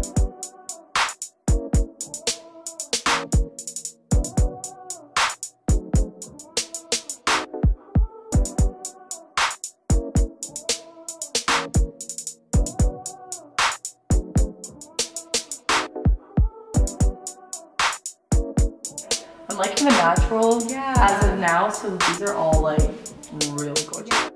I'm liking the natural as of now, so these are all like real gorgeous.